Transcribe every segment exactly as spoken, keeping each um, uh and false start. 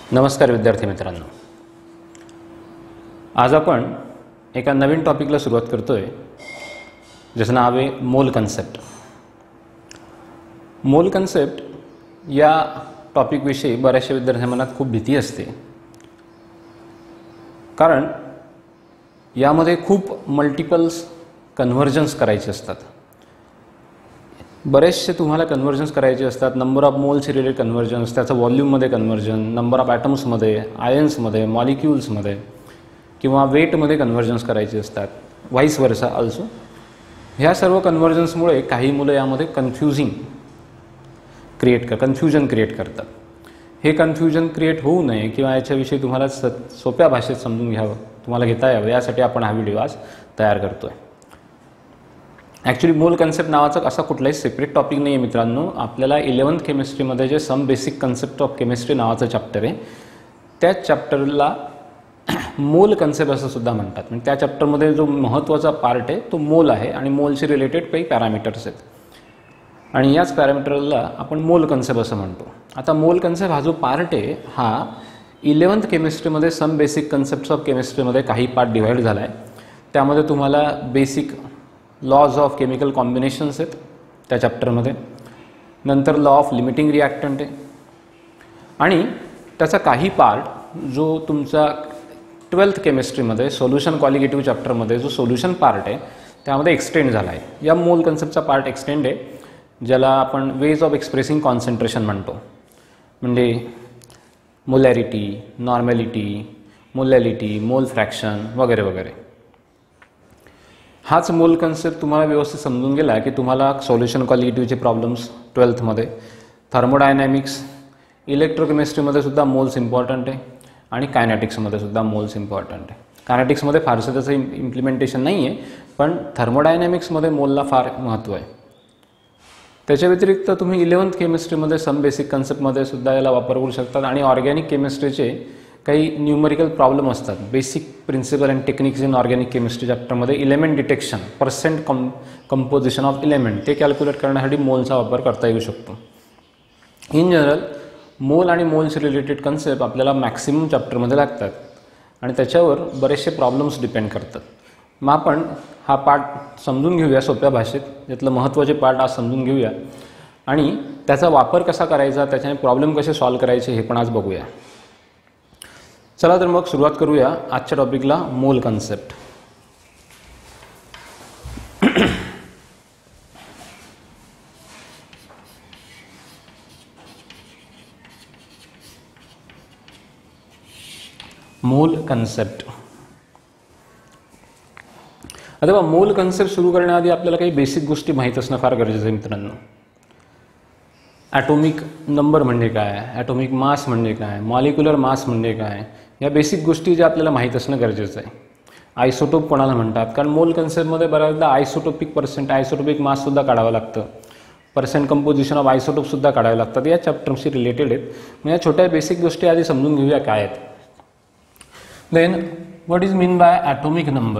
नमस्कार विद्यार्थी मित्रांनो, आज आपण एका नवीन टॉपिकला सुरुवात करतोय ज्याचं नाव आहे मोल कन्सेप्ट. मोल कन्सेप्ट या टॉपिकविषयी बऱ्याचशा विद्यार्थ्यांच्या मनात खूप भीती असते, कारण यामध्ये खूप मल्टिपल्स कन्व्हर्जन्स करायचे असतात. बरेचसे तुम्हाला कन्व्हर्जन्स करायचे असतात. Number of moles related conversions, त्याचं व्हॉल्यूममध्ये कन्व्हर्जन, नंबर ऑफ ॲटम्समध्ये, आयन्समध्ये, मॉलिक्युल्समध्ये किंवा वेटमध्ये कन्व्हर्जन्स करायचे असतात, व्हाईस वर्सा ऑल्सो. ह्या सर्व कन्व्हर्जन्समुळे काही मुलं यामध्ये कन्फ्युजिंग क्रिएट कर कन्फ्युजन क्रिएट करतात. हे कन्फ्युजन क्रिएट होऊ नये किंवा याच्याविषयी तुम्हाला स सोप्या भाषेत समजून घ्यावं, तुम्हाला घेता यावं, यासाठी आपण हा व्हिडिओ आज तयार करतो आहे. ॲक्च्युली मोल कन्सेप्ट नावाचा असा कुठलाही सेपरेट टॉपिक नाही आहे मित्रांनो. आपल्याला इलेवन्थ केमिस्ट्रीमध्ये जे some basic concept of chemistry नावाचं चॅप्टर आहे, त्या चॅप्टरला मोल कन्सेप्ट असं सुद्धा म्हणतात. म्हणजे त्या चॅप्टरमध्ये जो महत्त्वाचा पार्ट आहे तो मोल आहे आणि मोलशी रिलेटेड काही पॅरामीटर्स आहेत आणि याच पॅरामीटरला आपण मोल कन्सेप्ट असं म्हणतो. आता मोल कन्सेप्ट हा जो पार्ट आहे हा इलेवन्थ केमिस्ट्रीमध्ये सम बेसिक कन्सेप्ट्स ऑफ केमिस्ट्रीमध्ये काही पार्ट डिवाईड झाला आहे. त्यामध्ये तुम्हाला basic laws of chemical combinations आहेत त्या चॅप्टरमध्ये, नंतर लॉ ऑफ लिमिटिंग रिॲक्टंट आहे आणि त्याचा काही पार्ट जो तुमचा ट्वेल्थ केमिस्ट्रीमध्ये सोल्युशन क्वालिटेटिव्ह चॅप्टरमध्ये जो सोल्युशन पार्ट आहे त्यामध्ये एक्सटेंड झाला आहे. या मोल कन्सेप्टचा पार्ट एक्सटेंड आहे, ज्याला आपण वेज ऑफ एक्सप्रेसिंग कॉन्सन्ट्रेशन म्हणतो. म्हणजे molarity, normality, molality, mole fraction वगैरे वगैरे. हाच मोल कन्सेप्ट तुम्हाला व्यवस्थित समजून गेला की तुम्हाला सोल्युशन क्वालिटेटिव्हचे प्रॉब्लेम्स ट्वेल्थमध्ये, थर्मोडायनॅमिक्स, इलेक्ट्रोकेमिस्ट्रीमध्ये सुद्धा मोल्स इम्पॉर्टंट आहे आणि कायनॅटिक्समध्ये सुद्धा मोल्स इम्पॉर्टंट आहे. कायनॅटिक्समध्ये फारसं त्याचं इम इम्प्लिमेंटेशन नाही आहे, पण थर्मोडायनॅमिक्समध्ये मोलला फार महत्त्व आहे. त्याच्या व्यतिरिक्त तुम्ही इलेवन्थ केमिस्ट्रीमध्ये सम बेसिक कन्सेप्टमध्ये सुद्धा याला वापर करू शकतात आणि ऑर्गॅनिक केमिस्ट्रीचे काही न्यूमरिकल प्रॉब्लेम असतात. Basic principle and techniques in organic chemistry चॅप्टरमध्ये element detection, percent cum composition of element ते कॅल्क्युलेट करण्यासाठी मोलचा वापर करता येऊ शकतो. इन जनरल मोल आणि मोल्स रिलेटेड कन्सेप्ट आपल्याला मॅक्सिमम चॅप्टरमध्ये लागतात आणि त्याच्यावर बरेचसे प्रॉब्लेम्स डिपेंड करतात. मग आपण हा पार्ट समजून घेऊया सोप्या भाषेत, यातलं महत्त्वाचे पार्ट आज समजून घेऊया आणि त्याचा वापर कसा करायचा, त्याच्याने प्रॉब्लेम कसे सॉल्व्ह करायचे हे पण आज बघूया. चला तर मग सुरुवात करूया आजच्या टॉपिकला, मोल कन्सेप्ट. मोल कन्सेप्ट. आता बघा, मोल कन्सेप्ट सुरू करण्याआधी आपल्याला काही बेसिक गोष्टी माहीत असणं फार गरजेचं आहे मित्रांनो. ॲटॉमिक नंबर म्हणजे काय, ॲटॉमिक मास म्हणजे काय, मॉलिक्युलर मास म्हणजे काय, या बेसिक गोष्टी ज्या आपल्याला माहीत असणं गरजेचं आहे. आयसोटोप कोणाला म्हणतात, कारण मोल कन्सेप्टमध्ये बऱ्याचदा आयसोटोपिक पर्सेंट आयसोटोपिक माससुद्धा काढावं लागतं, पर्सेंट कंपोजिशन ऑफ आयसोटोपसुद्धा काढावे लागतात. या चॅप्टरशी रिलेटेड आहेत. मग या छोट्या बेसिक गोष्टी आधी समजून घेऊया काय आहेत. Then what is mean by atomic number.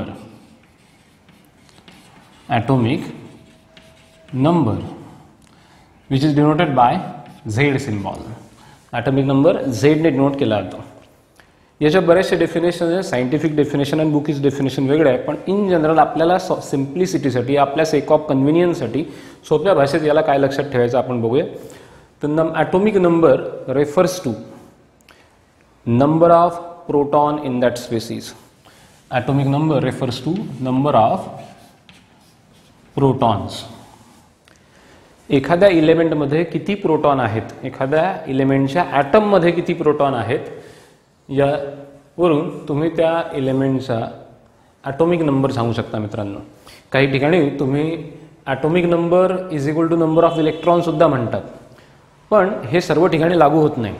Atomic number which is denoted by Z symbol. Atomic number झेडने डिनोट केला जातो. याच्या बऱ्याचशा डेफिनेशन आहे, सायंटिफिक डेफिनेशन आणि बुकीज डेफिनेशन वेगळं आहे, पण इन जनरल आपल्याला सिम्प्लिसिटीसाठी, आपल्या सेक ऑफ कन्व्हिनियन्ससाठी सोप्या भाषेत याला काय लक्षात ठेवायचं आपण बघूया. तर नम atomic number refers to number of proton in that species. Atomic number refers to number of protons. एखाद्या इलेमेंटमध्ये किती प्रोटॉन आहेत, एखाद्या इलेमेंटच्या ॲटममध्ये किती प्रोटॉन आहेत, यावरून तुम्ही त्या एलिमेंटचा ॲटॉमिक नंबर सांगू शकता मित्रांनो. काही ठिकाणी तुम्ही atomic number is equal to number of इलेक्ट्रॉनसुद्धा म्हणतात, पण हे सर्व ठिकाणी लागू होत नाही.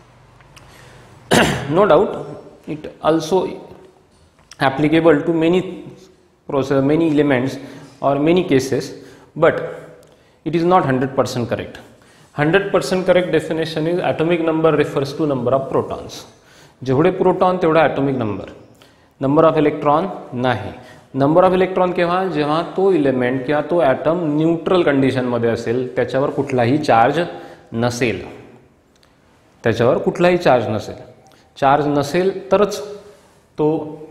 No doubt it also applicable to many process many elements or many cases, but it is not one hundred percent correct. one hundred percent correct definition is atomic number refers to number of protons. जेवढे proton तेवढा atomic number, number of electron नाही. Number of electron केव्हा, जेव्हा तो element किंवा तो item neutral कंडिशनमध्ये असेल, त्याच्यावर कुठलाही चार्ज नसेल, त्याच्यावर कुठलाही चार्ज नसेल. चार्ज नसेल तरच तो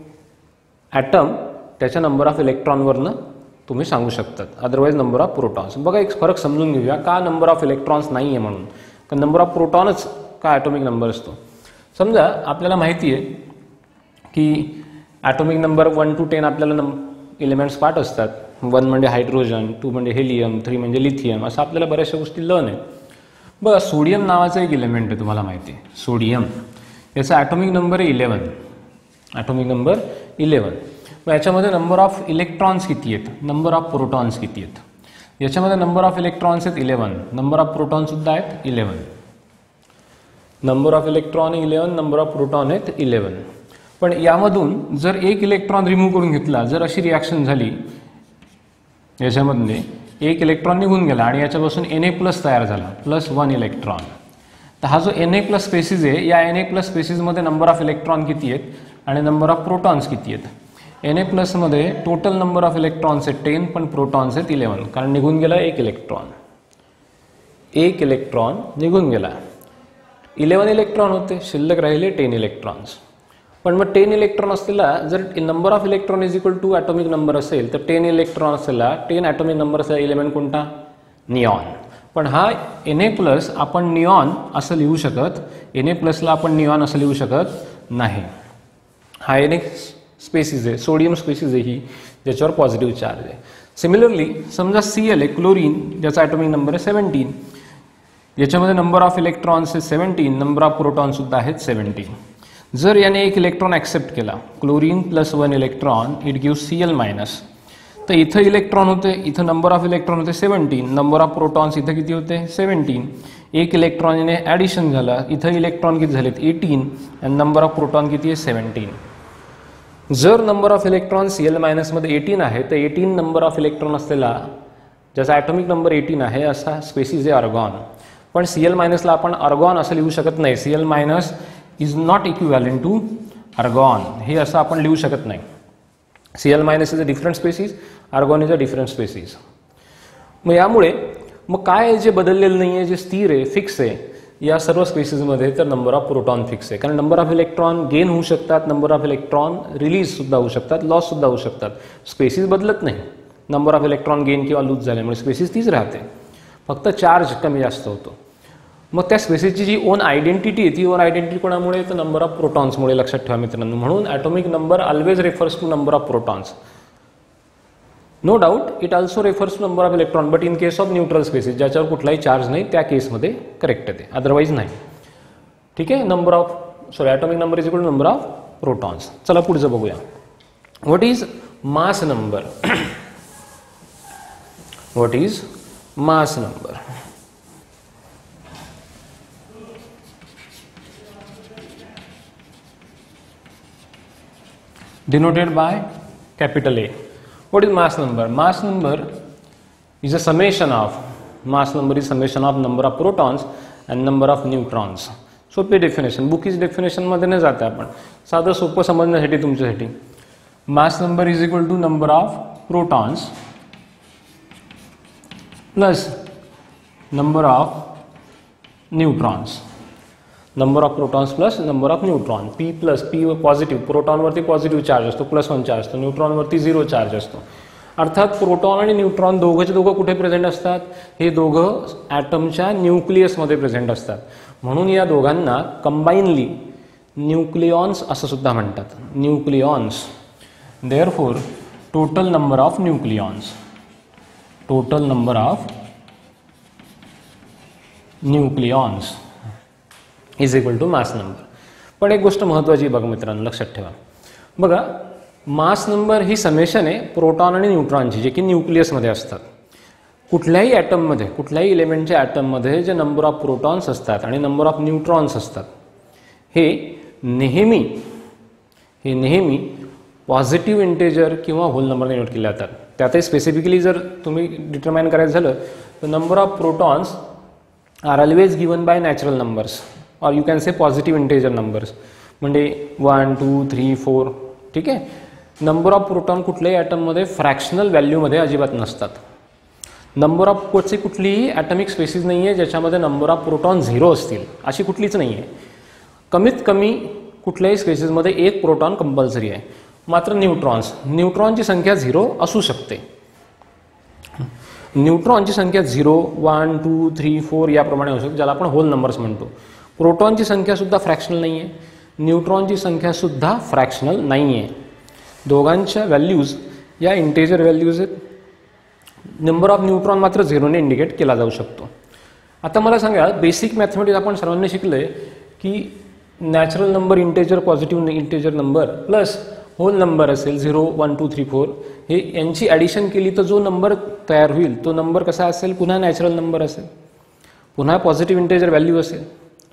ॲटम त्याच्या नंबर ऑफ इलेक्ट्रॉनवरनं तुम्ही सांगू शकतात, अदरवाईज नंबर ऑफ प्रोटॉन्स. बघा एक फरक समजून घेऊया का नंबर ऑफ इलेक्ट्रॉन्स नाही आहे म्हणून, कारण नंबर ऑफ प्रोटॉनच का ॲटॉमिक नंबर असतो. समजा आपल्याला माहिती आहे की atomic number one two ten आपल्याला नम एलिमेंट्स पाठ असतात. वन म्हणजे हायड्रोजन, टू म्हणजे हेलियम, थ्री म्हणजे लिथियम, असं आपल्याला बऱ्याचशा गोष्टी लर्न आहे. बघा सोडियम नावाचं एक एलिमेंट आहे, तुम्हाला माहिती आहे सोडियम, याचा ॲटॉमिक नंबर आहे इलेवन. Atomic number eleven. मग याच्यामध्ये नंबर ऑफ इलेक्ट्रॉन्स किती आहेत, नंबर ऑफ प्रोटॉन्स किती आहेत. याच्यामध्ये नंबर ऑफ इलेक्ट्रॉन्स आहेत इलेवन, नंबर ऑफ प्रोटॉनसुद्धा आहेत eleven. Number of electron eleven, number of proton आहेत इलेवन. पण यामधून जर एक इलेक्ट्रॉन रिमूव्ह करून घेतला, जर अशी रिॲक्शन झाली याच्यामधले एक इलेक्ट्रॉन निघून गेला आणि याच्यापासून एन ए प्लस तयार झाला, प्लस वन इलेक्ट्रॉन, तर हा जो एन ए प्लस स्पेसिस आहे या एन ए प्लस स्पेसिसमध्ये नंबर ऑफ इलेक्ट्रॉन किती आहेत आणि नंबर ऑफ प्रोटॉन्स किती आहेत. एन ए प्लसमध्ये टोटल नंबर ऑफ इलेक्ट्रॉन्स आहेत टेन, पण प्रोटॉन्स आहेत इलेवन, कारण निघून गेला एक इलेक्ट्रॉन. एक इलेक्ट्रॉन निघून गेला, इलेवन इलेक्ट्रॉन होते, शिल्लक राहिले टेन इलेक्ट्रॉन्स. पण मग टेन इलेक्ट्रॉन असलेला जर number of electron is equal to atomic number असेल, तर टेन इलेक्ट्रॉन असलेला टेन ॲटॉमिक नंबर असलेला एलिमेंट कोणता, निऑन. पण हा एन ए प्लस आपण निऑन असं लिहू शकत, एन ए प्लसला आपण निऑन असं लिहू शकत नाही. हा एन ए स्पेसिस आहे, सोडियम स्पेसिस आहे ही, ज्याच्यावर पॉझिटिव्ह चार्ज आहे. सिमिलरली समजा सी एल आहे, क्लोरीन, ज्याचा ॲटॉमिक नंबर आहे सेवन्टीन, याच्यामध्ये नंबर ऑफ इलेक्ट्रॉन्स आहे सेवन्टीन, नंबर ऑफ प्रोटॉनसुद्धा आहेत सेवन्टीन. जर याने एक इलेक्ट्रॉन ॲक्सेप्ट केला, chlorine plus one electron, it give C L minus, तर इथं इलेक्ट्रॉन होते, इथं नंबर ऑफ इलेक्ट्रॉन होते सेवन्टीन, नंबर ऑफ प्रोटॉन्स इथं किती होते सेवन्टीन. एक इलेक्ट्रॉन याने ॲडिशन झाला, इथं इलेक्ट्रॉन किती झालेत एटीन, आणि नंबर ऑफ प्रोटॉन किती आहे सेवन्टीन. जर number of electron C L मायनसमध्ये एटीन आहे, तर एटीन नंबर ऑफ इलेक्ट्रॉन असलेला ज्याचा ॲटॉमिक नंबर एटीन आहे असा स्पेसिस आहे आर्गॉन. पण सी एल मायनसला आपण आर्गॉन असं लिहू शकत नाही. C L minus is not equivalent to argon, हे असं आपण लिहू शकत नाही. C L minus is a different species, argon is a different species. मग यामुळे मग काय जे बदललेलं नाही आहे, जे स्थिर आहे, फिक्स आहे या सर्व स्पेसिसमध्ये, तर नंबर ऑफ प्रोटॉन फिक्स आहे. कारण नंबर ऑफ इलेक्ट्रॉन गेन होऊ शकतात, नंबर ऑफ इलेक्ट्रॉन रिलीजसुद्धा होऊ शकतात, लॉससुद्धा होऊ शकतात. स्पेसिस बदलत नाही, नंबर ऑफ इलेक्ट्रॉन गेन किंवा लूज झाल्यामुळे स्पेसिस तीच राहते, फक्त चार्ज कमी जास्त होतो. मग त्या स्पेसिसची जी ओन आयडेंटिटी आहे, ती ओन आयडेंटिटी कोणामुळे, तर नंबर ऑफ प्रोटॉन्समुळे. लक्षात ठेवा मित्रांनो. म्हणून atomic number always refers to number of protons. No doubt it also refers to number of electron, but in case of neutral species ज्याच्यावर कुठलाही चार्ज नाही, त्या केसमध्ये करेक्ट आहे, अदरवाईज नाही. ठीक आहे. Number of sorry atomic number is equal to number of protons. चला पुढचं बघूया. What is mass number. What is mass number. denoted by capital A. What is mass number? Mass number is a summation of, mass number is summation of number of protons and number of neutrons. सोपे definition, bookish definition मध्ये न जाता आपण साधं सोपं समजण्यासाठी तुमच्यासाठी. Mass number is equal to number of protons plus number of neutrons. Number of protons plus number of neutron. P plus P positive, प्रोटॉनवरती पॉझिटिव्ह चार्ज असतो, प्लस वन चार्ज असतो, न्यूट्रॉनवरती झिरो चार्ज असतो. अर्थात प्रोटॉन आणि neutron दोघंचे दोघं कुठे present असतात, हे दोघं ॲटमच्या न्यूक्लियसमध्ये प्रेझेंट असतात. म्हणून या दोघांना कंबाईनली न्यूक्लियॉन्स असं सुद्धा म्हणतात, nucleons. Therefore total number of nucleons, total number of nucleons is equal to mass number. पण एक गोष्ट महत्त्वाची बघा मित्रांनो, लक्षात ठेवा. बघा मास नंबर ही समेशन आहे प्रोटॉन आणि न्यूट्रॉनची, जे की न्यूक्लियसमध्ये असतात. कुठल्याही ॲटममध्ये, कुठल्याही इलेमेंटच्या ॲटममध्ये जे नंबर ऑफ प्रोटॉन्स असतात आणि नंबर ऑफ न्यूट्रॉन्स असतात, हे नेहमी हे नेहमी पॉझिटिव्ह इंटेजर किंवा होल नंबरने नोट केले जातात. त्यातही स्पेसिफिकली जर तुम्ही डिटरमाइन करायचं झालं तर number of protons are always given by natural numbers, or you can say positive integer numbers, म्हणजे वन टू थ्री फोर. ठीक आहे. नंबर ऑफ प्रोटॉन कुठल्याही ॲटममध्ये फ्रॅक्शनल व्हॅल्यूमध्ये अजिबात नसतात. नंबर ऑफ कोटची कुठलीही ॲटमिक स्पेसिस नाही आहे ज्याच्यामध्ये नंबर ऑफ प्रोटॉन झिरो असतील, अशी कुठलीच नाही आहे. कमीत कमी कुठल्याही स्पेसिसमध्ये एक प्रोटॉन कंपल्सरी आहे. मात्र न्यूट्रॉन्स न्यूट्रॉनची संख्या झिरो असू शकते. न्यूट्रॉनची संख्या zero one two three four याप्रमाणे असू शकते, ज्याला आपण होल नंबर्स म्हणतो. प्रोटॉनची संख्यासुद्धा फ्रॅक्शनल नाही आहे, न्यूट्रॉनची संख्यासुद्धा फ्रॅक्शनल नाही आहे. दोघांच्या व्हॅल्यूज या इंटेजर व्हॅल्यूज आहेत. नंबर ऑफ न्यूट्रॉन मात्र झिरोने इंडिकेट केला जाऊ शकतो. आता मला सांगा, बेसिक मॅथमॅटिक्स आपण सर्वांनी शिकलो आहे की natural number integer positive integer number plus whole number असेल zero one two three four, हे यांची ॲडिशन केली तर जो नंबर तयार होईल तो नंबर कसा असेल, पुन्हा नॅचरल नंबर असेल, पुन्हा पॉझिटिव्ह इंटेजर व्हॅल्यू असेल,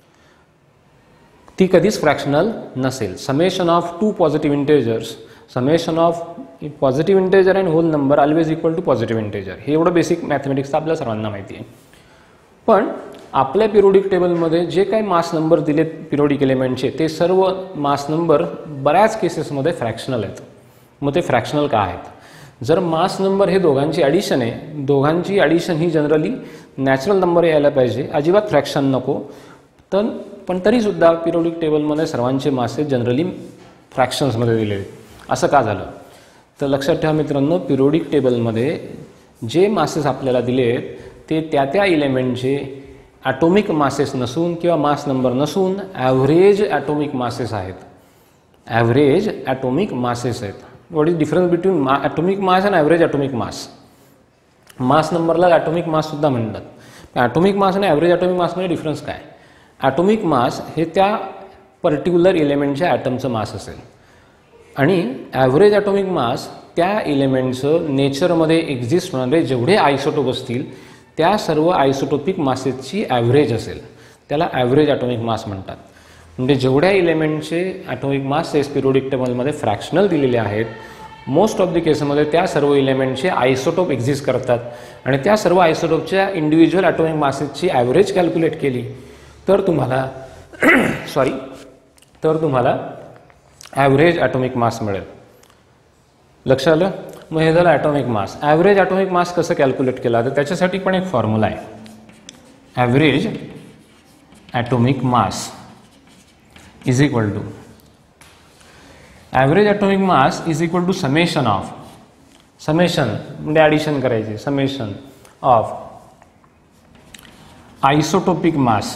ती कधीच फ्रॅक्शनल नसेल. Summation of two positive integers, summation of positive integer and whole number always equal to positive integer, हे एवढं बेसिक मॅथमॅटिक्सचं आपल्या सर्वांना माहिती आहे. पण आपल्या पिरियोडिक टेबलमध्ये जे काही मास नंबर दिलेत पिरियोडिक एलिमेंटचे, ते सर्व मास नंबर बऱ्याच केसेसमध्ये फ्रॅक्शनल आहेत. मग ते फ्रॅक्शनल का आहेत? जर मास नंबर हे दोघांची ॲडिशन आहे, दोघांची ॲडिशन ही जनरली नॅचरल नंबर यायला पाहिजे, अजिबात फ्रॅक्शन नको. तर पण तरीसुद्धा पिरियोडिक टेबलमध्ये सर्वांचे मासेस जनरली फ्रॅक्शन्समध्ये दिलेले. असं का झालं? तर लक्षात ठेवा मित्रांनो, पिरियोडिक टेबलमध्ये जे मासेस आपल्याला दिले आहेत ते त्या त्या इलेमेंटचे ॲटॉमिक मासेस नसून किंवा मास नंबर नसून ॲव्हरेज ॲटॉमिक मासेस आहेत. ॲव्हरेज ॲटॉमिक मासेस आहेत. व्हॉट इज डिफरन्स बिटवीन मा atomic mass and average atomic mass? Mass नंबरला ॲटॉमिक माससुद्धा म्हणतात. ॲटॉमिक मास आणि ॲव्हरेज ॲटॉमिक मासमध्ये डिफरन्स काय? ॲटॉमिक मास हे त्या पर्टिक्युलर इलेमेंटच्या ॲटमचं मास असेल आणि ॲव्हरेज ॲटॉमिक मास त्या इलेमेंटचं नेचरमध्ये एक्झिस्ट होणारे जेवढे आयसोटोप असतील त्या सर्व आयसोटोपिक मासेसची ॲव्हरेज असेल, त्याला ॲव्हरेज ॲटॉमिक मास म्हणतात. म्हणजे जेवढ्या इलेमेंटचे ॲटॉमिक मासेस पिरियोडिक टेबलमध्ये फ्रॅक्शनल दिलेले आहेत, मोस्ट ऑफ द केसमध्ये त्या सर्व इलेमेंटचे आयसोटोप एक्झिस्ट करतात आणि त्या सर्व आयसोटोपच्या इंडिव्हिज्युअल ॲटॉमिक मासेसची ॲव्हरेज कॅल्क्युलेट केली तर तुम्हाला सॉरी तर तुम्हाला ॲव्हरेज ॲटॉमिक मास मिळेल. लक्षात आलं? मग हे झालं atomic mass. Average atomic mass कसं कॅल्क्युलेट केला तर त्याच्यासाठी पण एक फॉर्म्युला आहे. Average atomic mass is equal to average atomic mass is equal to summation of, summation म्हणजे ॲडिशन करायचे, summation of isotopic mass,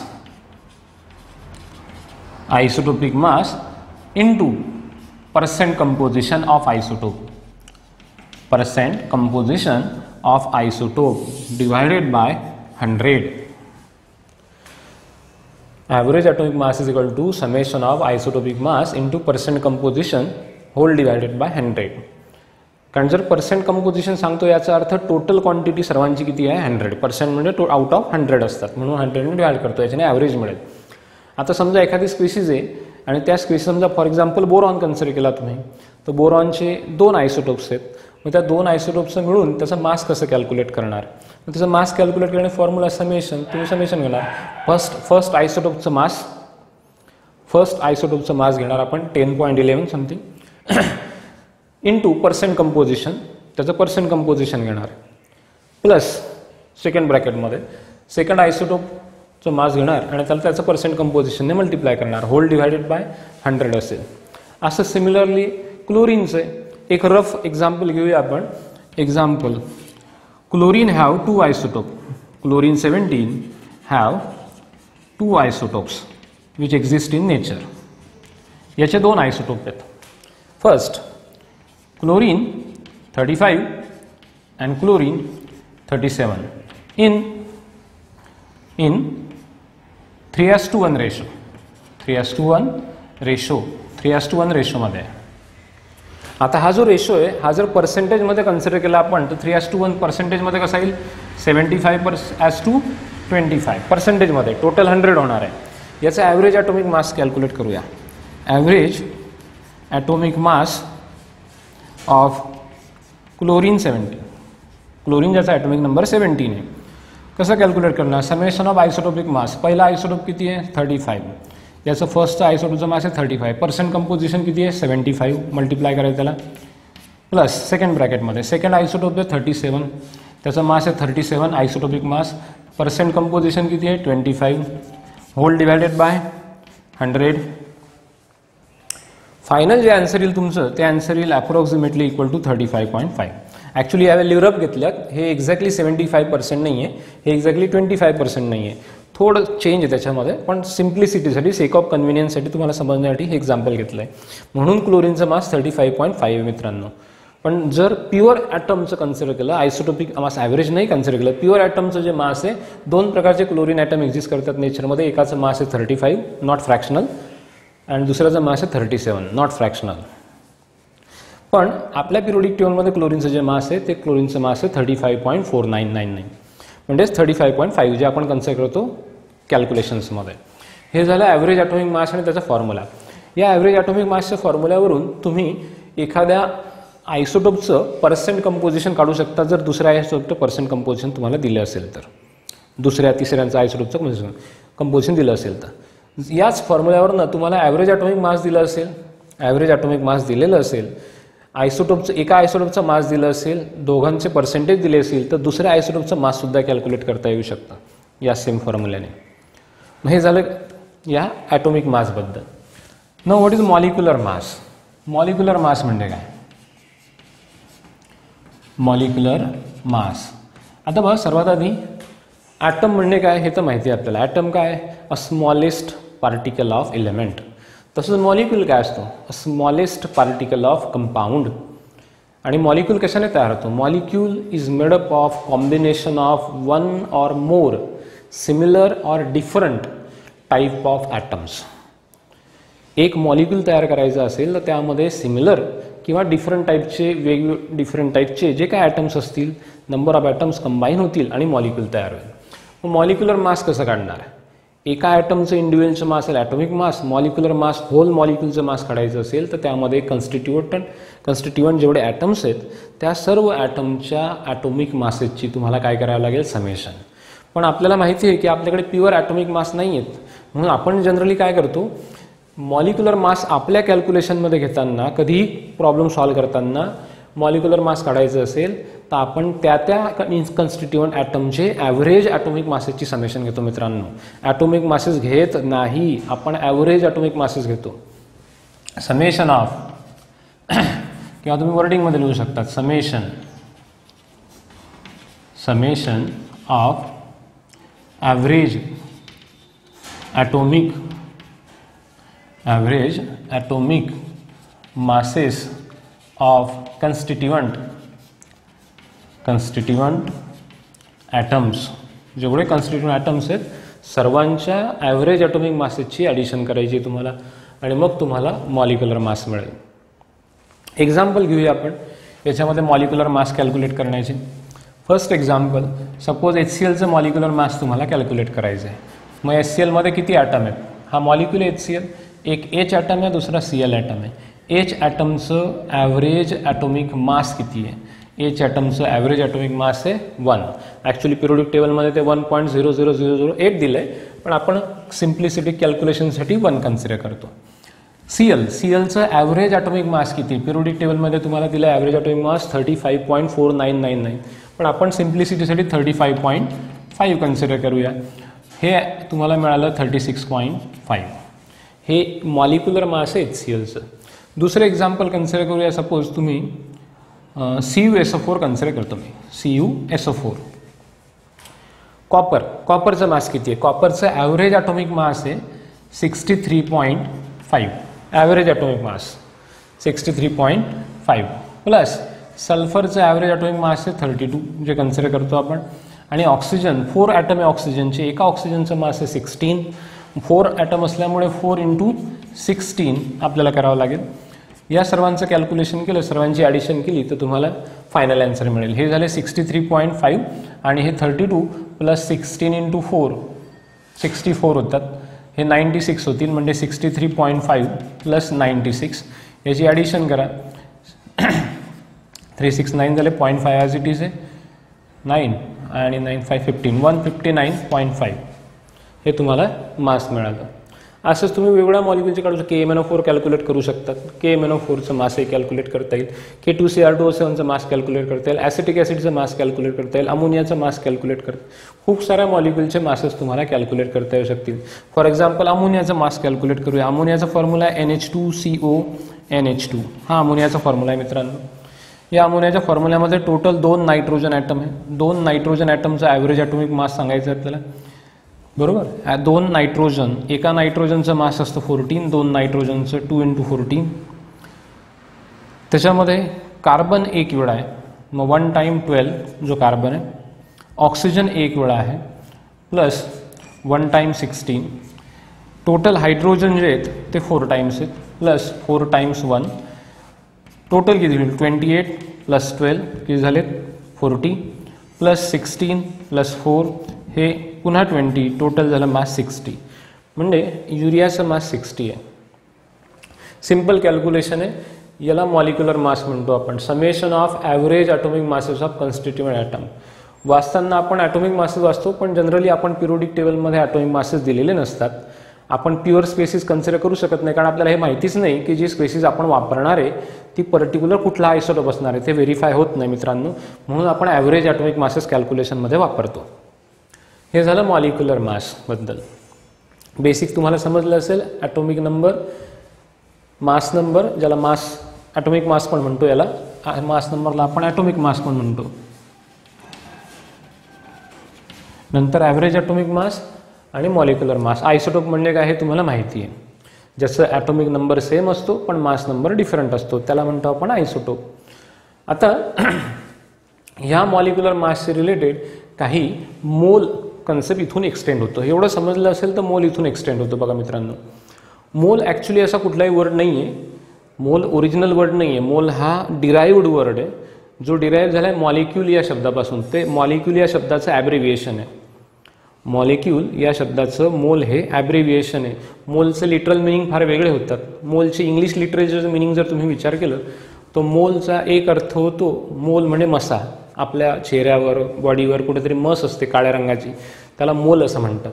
isotopic mass into percent composition of isotope, percent composition of isotope divided by one hundred. Average atomic mass is equal to summation of isotopic mass into percent composition whole divided by one hundred. कारण जर percent composition सांगतो याचा अर्थ total quantity सर्वांची किती आहे, hundred. Percent म्हणजे टो out of hundred असतात, म्हणून हंड्रेडने डिवाइड करतो, याच्याने ॲव्हरेज मिळेल. आता समजा एखादी स्पीसीज आहे आणि त्या स्पीसीज समजा फॉर एक्झाम्पल बोरॉन कन्सिडर केला तुम्ही, तर बोरॉनचे दोन आयसोटोप्स आहेत. मग त्या दोन आयसोटोप्सचं मिळून त्याचा मास कसं कॅल्क्युलेट करणार? मग त्याचं मास कॅल्क्युलेट करणे फॉर्म्युला समेशन. तुम्ही समेशन घेणार, फर्स्ट फर्स्ट आयसोटोपचं मास, फर्स्ट आयसोटोपचं मास घेणार आपण ten point eleven something into percent composition, त्याचं पर्सेंट कंपोजिशन घेणार, प्लस सेकंड ब्रॅकेटमध्ये सेकंड आयसोटोपचं मास घेणार आणि त्याला त्याचं पर्सेंट कंपोजिशनने मल्टिप्लाय करणार, होल डिवायडेड बाय हंड्रेड असेल. असं सिमिलरली क्लोरीनचं एक रफ एक्झाम्पल घेऊया आपण. Example, chlorine have two isotope, chlorine seventeen have two isotopes which exist in nature. याचे दोन आयसोटोप आहेत. First chlorine thirty five and chlorine thirty seven in in three is to one ratio, three is to one ratio, three is to one रेशोमध्ये आहे. आता हा जो ratio आहे हा जर पर्सेंटेजमध्ये कन्सिडर केला आपण तर थ्री एस टू वन पर्सेंटेजमध्ये कसा येईल, seventy five per as to twenty five पर्सेंटेजमध्ये टोटल हंड्रेड होणार आहे. याचा ॲव्हरेज ॲटॉमिक मास कॅल्क्युलेट करूया. Average atomic mass of chlorine seventeen, chlorine ज्याचा ॲटॉमिक नंबर सेवन्टीन आहे, कसं कॅल्क्युलेट करणार? Summation of isotopic mass. पहिला आयसोटोप किती आहे, थर्टी फाईव्ह. याचं फर्स्टचा आयसोटोपचा मास आहे थर्टी फाईव्ह. पर्सेंट कंपोजिशन किती आहे, सेवन्टी फाईव्ह. मल्टिप्लाय करायचं त्याला, प्लस सेकंड ब्रॅकेटमध्ये सेकंड आयसोटोप आहे थर्टी सेवन, त्याचा मास आहे thirty seven isotopic mass. Percent composition किती आहे, twenty five. Whole divided by hundred. Final जे आन्सर येईल तुमचं ते आन्सर येईल approximately equal to thirty five point five. Actually यावेळी लिव्हरअप घेतल्यात, हे एक्झॅक्टली सेवन्टी फाईव्ह पर्सेंट नाही आहे, हे एक्झॅक्टली ट्वेंटी फाईव्ह पर्सेंट नाही आहे, थोडं चेंज आहे त्याच्यामध्ये, पण सिम्प्लिसिटीसाठी सेक ऑफ कन्व्हिनियन्ससाठी तुम्हाला समजण्यासाठी हे एक्झाम्पल घेतलं आहे. म्हणून क्लोरीनचं mass thirty five point five मित्रांनो. पण जर प्युअर ॲटमचं कन्सिडर केलं, आयसोटोपिक मास ॲव्हरेज नाही कन्सिडर केलं, प्युअर ॲटमचं जे मास आहे, दोन प्रकारचे क्लोरीन ॲटम एक्झिस्ट करतात नेचरमध्ये. एकाचं मास आहे थर्टी फाईव्ह नॉट फ्रॅक्शनल आणि दुसऱ्याचा मास आहे थर्टी सेवन नॉट फ्रॅक्शनल. पण आपल्या पिरियोडिक टेबलमध्ये क्लोरीनचं जे मास आहे ते क्लोरीनचं मास आहे thirty five point four nine nine nine म्हणजेच थर्टी फाईव्ह पॉईंट फाईव्ह जे आपण कन्सिडर करतो कॅल्क्युलेशन्समध्ये. हे झालं ॲव्हरेज ॲटॉमिक मास आणि त्याचा फॉर्म्युला. या ॲव्हरेज ॲटॉमिक मासच्या फॉर्म्युल्यावरून तुम्ही एखाद्या आयसोटोपचं पर्सेंट कंपोजिशन काढू शकता जर दुसऱ्या आयसोटोपचं पर्सेंट कंपोजिशन तुम्हाला दिलं असेल तर, दुसऱ्या तिसऱ्यांचं आयसोटोपचं कंपोजिशन कंपोजिशन दिलं असेल तर. याच फॉर्म्युल्यावरनं तुम्हाला ॲव्हरेज ॲटॉमिक मास दिलं असेल, ॲव्हरेज ॲटॉमिक मास दिलेलं असेल, आयसोटोपचं एका आयसोटोपचं मास दिलं असेल, दोघांचे पर्सेंटेज दिले असेल तर दुसऱ्या आयसोटोपचं माससुद्धा कॅल्क्युलेट करता येऊ शकतं या सेम फॉर्म्युल्याने. मग हे झालं या ॲटॉमिक मासबद्दल. Now what is molecular mass. Molecular mass म्हणजे काय? मॉलिक्युलर मास, आता बघा सर्वात आधी ॲटम म्हणजे काय हे तर माहिती आहे आपल्याला. ॲटम काय? A smallest particle of element. तसंच मॉलिक्यूल काय असतो? A smallest particle of compound. आणि मॉलिक्यूल कशाने तयार होतो? Molecule is made up of combination of one or more similar or different type of atoms. एक मॉलिक्यूल तयार करायचं असेल तर त्यामध्ये सिमिलर किंवा डिफरंट टाईपचे वेगवेगळे डिफरंट टाईपचे जे काय ॲटम्स असतील, नंबर ऑफ ॲटम्स कंबाईन होतील आणि मॉलिक्यूल तयार होईल. मग मॉलिक्युलर मास कसं काढणार? एका ॲटमचं इंडिव्हिज्युअलचं मास आहे atomic mass. Molecular mass whole मॉलिक्यूलचं मास काढायचं असेल तर त्यामध्ये कन्स्टिट्युएंट कन्स्टिट्युएंट जेवढे ॲटम्स आहेत त्या सर्व ॲटमच्या ॲटॉमिक मासेसची तुम्हाला काय करावं लागेल? समेशन. पण आपल्याला माहिती आहे की आपल्याकडे प्युअर ॲटॉमिक मास नाही आहेत, म्हणून आपण जनरली काय करतो, मॉलिक्युलर मास आपल्या कॅल्क्युलेशनमध्ये घेताना, कधीही प्रॉब्लेम सॉल्व्ह करताना मॉलिक्युलर मास काढायचं असेल तर आपण त्या त्या कन्स्टिट्युएंट ॲटमचे ॲव्हरेज ॲटॉमिक मासेसची समेशन घेतो मित्रांनो. ॲटॉमिक मासेस घेत नाही आपण, ॲव्हरेज ॲटॉमिक मासेस घेतो. समेशन ऑफ किंवा तुम्ही वर्डिंगमध्ये लिहू शकता summation summation of average atomic average atomic masses of constituent constituent atoms. जेवढे constituent atoms आहेत सर्वांच्या ॲव्हरेज ॲटॉमिक मासेसची ॲडिशन करायची तुम्हाला आणि मग तुम्हाला मॉलिक्युलर मास मिळेल. एक्झाम्पल घेऊया आपण याच्यामध्ये मॉलिक्युलर मास कॅल्क्युलेट करण्याची. First example, suppose H C एलचं मॉलिक्युलर मास तुम्हाला कॅल्क्युलेट करायचं आहे. मग एच सी एलमध्ये किती ॲटम आहेत? हा मॉलिक्युल एच सी एल, एक एच ॲटम आहे, दुसरा सी एल ॲटम आहे. एच ॲटमचं ॲव्हरेज ॲटॉमिक मास किती आहे? एच ॲटमचं ॲव्हरेज ॲटॉमिक मास आहे वन. ॲक्च्युली पिरियोडिक टेबलमध्ये ते one point zero zero zero zero eight दिलं आहे, पण आपण सिम्प्लिसिटी कॅल्क्युलेशनसाठी वन कन्सिडर करतो. सी एल सी एलचं ॲव्हरेज ॲटॉमिक मास किती? पिरियोडिक टेबलमध्ये तुम्हाला दिलं आहे average atomic mass thirty five point four nine nine nine, पण आपण सिम्प्लिसिटीसाठी thirty five point five consider करूया. हे तुम्हाला मिळालं थर्टी सिक्स पॉईंट फाईव्ह. हे मॉलिक्युलर मास आहे सी एलचं. दुसरं एक्झाम्पल कन्सिडर करूया. सपोज तुम्ही C U S O four consider करतो मी, C U S O four. Copper कॉपरचं मास किती आहे? कॉपरचं ॲव्हरेज ॲटॉमिक मास आहे sixty three point five. Average atomic mass sixty three point five plus सल्फरचं ॲव्हरेज ॲटॉमिक मास आहे thirty to जे कन्सिडर करतो आपण. आणि ऑक्सिजन फोर ॲटम आहे ऑक्सिजनचे, एका ऑक्सिजनचं मास आहे सिक्स्टीन. फोर ॲटम असल्यामुळे फोर इंटू सिक्स्टीन आपल्याला करावं लागेल. या सर्वांचं कॅल्क्युलेशन केलं, सर्वांची ॲडिशन केली तर तुम्हाला फायनल आन्सर मिळेल. हे झाले सिक्स्टी थ्री पॉईंट फाईव्ह आणि हे thirty two plus sixteen into four sixty four होतात. हे नाईंटी सिक्स होतील, म्हणजे sixty three point five plus ninety six याची ॲडिशन करा. थ्री सिक्स नाईन झाले, point five as it is आहे नाईन आणि nine five fifteen one fifty nine point five हे तुम्हाला मास मिळालं. असंच तुम्ही वेगवेगळ्या मॉलिक्यूलचे काढू शकता. K M N O four calculate करू शकतात. के एम एन ओ फोरचं मासही कॅल्क्युलेट करता येईल. K two C R two O सेवनचं मास कॅल्क्युलेट करता येईल. ॲसिटिक ॲसिडचं मास कॅल्क्युलेट करता येईल. अमोनियाचं मास कॅल्क्युलेट करता खूप साऱ्या मॉलिक्यूलचे मासेस तुम्हाला कॅल्क्युलेट करता येऊ शकतील. फॉर एक्झाम्पल अमोनियाचं मास कॅल्क्युलेट करूया. अमोनियाचा formula N H two C O N H two हा अमोनियाचा फॉर्म्युला आहे मित्रांनो. या अमोनियाच्या फॉर्म्युल्यामध्ये टोटल दोन नायट्रोजन ॲटम आहे. दोन नायट्रोजन ॲटमचा ॲव्हरेज ॲटॉमिक मास सांगायचं आहे आपल्याला, बरोबर. दोन नायट्रोजन, एका नायट्रोजनचं मास असतं फोर्टीन, दोन नायट्रोजनचं टू इंटू फोर्टीन. त्याच्यामध्ये कार्बन एक वेळा आहे, मग वन टाईम ट्वेल्व जो कार्बन आहे. ऑक्सिजन एक वेळा आहे plus one time sixteen. Total hydrogen जे आहेत ते फोर टाईम्स आहेत plus four times one. Total किती होईल ट्वेंटी एट प्लस ट्वेल्व किती झालेत forty plus sixteen plus four हे पुन्हा ट्वेंटी. टोटल झालं मास सिक्स्टी. म्हणजे युरियाचं मास सिक्स्टी आहे. सिम्पल कॅल्क्युलेशन आहे. याला मॉलिक्युलर मास म्हणतो आपण. Summation of average atomic masses of constituent atom. वाचताना आपण ॲटॉमिक मासेस वाचतो, पण जनरली आपण पिरियोडिक टेबलमध्ये ॲटॉमिक मासेस दिलेले नसतात. आपण प्युअर स्पेसिस कन्सिडर करू शकत नाही, कारण आपल्याला हे माहितीच नाही की जी स्पेसिस आपण वापरणार आहे ती पर्टिक्युलर कुठला आयसोटोप असणार आहे, ते व्हेरीफाय होत नाही मित्रांनो. म्हणून आपण ॲव्हरेज ॲटॉमिक मासेस कॅल्क्युलेशनमध्ये वापरतो. हे झालं मॉलिक्युलर मासबद्दल. बेसिक तुम्हाला समजलं असेल. ॲटॉमिक नंबर, मास नंबर, ज्याला मास ॲटॉमिक मास पण म्हणतो, याला मास नंबरला आपण ॲटॉमिक मास पण म्हणतो. नंतर ॲव्हरेज ॲटॉमिक मास आणि मॉलिक्युलर मास. आयसोटोप म्हणजे काय हे तुम्हाला माहिती आहे. जसं ॲटॉमिक नंबर सेम असतो पण मास नंबर डिफरंट असतो, त्याला म्हणतो आपण आयसोटोप. आता ह्या मॉलिक्युलर मासचे रिलेटेड काही मोल कन्सेप्ट इथून एक्सटेंड होतो. एवढं समजलं असेल तर मोल इथून एक्सटेंड होतो. बघा मित्रांनो, मोल ॲक्च्युली असा कुठलाही वर्ड नाही आहे. मोल ओरिजिनल वर्ड नाही आहे. मोल हा डिराईव्ड वर्ड आहे, जो डिराईव्ह झाला आहे मॉलिक्यूल या शब्दापासून. ते मॉलिक्यूल या शब्दाचं ॲब्रिव्हिएशन आहे. मॉलिक्यूल या शब्दाचं मोल हे ॲब्रिव्हिएशन आहे. मोलचं लिटरल मिनिंग फार वेगळे होतात. मोलचे इंग्लिश लिटरेचरचं मिनिंग जर तुम्ही विचार केलं तर मोलचा एक अर्थ होतो, मोल म्हणजे मसा. आपल्या चेहऱ्यावर, बॉडीवर कुठेतरी मस असते काळ्या रंगाची, त्याला मोल असं म्हणतात,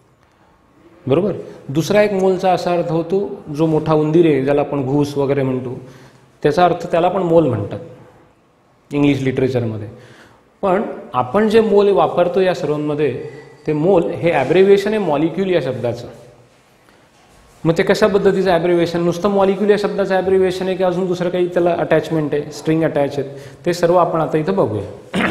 बरोबर. दुसरा एक मोलचा असा अर्थ होतो, जो मोठा उंदीर आहे ज्याला आपण घूस वगैरे म्हणतो, त्याचा अर्थ त्याला पण मोल म्हणतात इंग्लिश लिटरेचरमध्ये. पण आपण जे मोल वापरतो या सर्वांमध्ये, ते मोल हे ॲब्रिव्हिएशन आहे मॉलिक्यूल या शब्दाचं. मग ते कशा पद्धतीचं ॲब्रिव्हिएशन? नुसतं मॉलिक्यूल या शब्दाचं ॲब्रिव्हिएशन आहे की अजून दुसरं काही त्याला अटॅचमेंट आहे, स्ट्रिंग अटॅच आहेत, ते सर्व आपण आता इथं बघूया.